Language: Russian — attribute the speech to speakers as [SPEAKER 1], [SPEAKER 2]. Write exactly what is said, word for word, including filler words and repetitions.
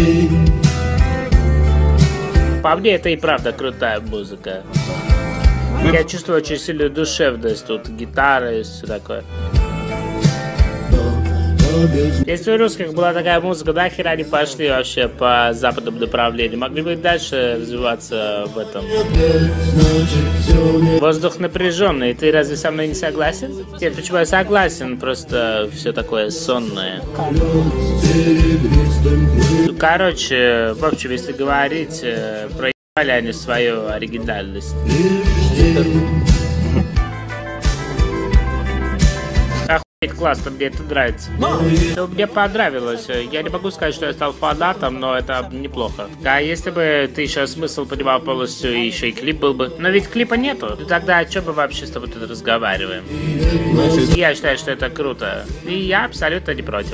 [SPEAKER 1] По мне, это и правда крутая музыка. Я чувствую очень сильную душевность, тут гитара и все такое. Если у русских была такая музыка, нахер они пошли вообще по западному направлению? Могли бы дальше развиваться в этом. Воздух напряженный. Ты разве со мной не согласен? Нет, почему я согласен? Просто все такое сонное. Короче, в общем, если говорить, проебали они свою оригинальность. Классно, мне это нравится. Но мне понравилось. Я не могу сказать, что я стал фанатом, но это неплохо. А если бы ты еще смысл понимал полностью, и еще и клип был бы. Но ведь клипа нету. Тогда о чем мы вообще с тобой тут разговариваем? Я считаю, что это круто. И я абсолютно не против.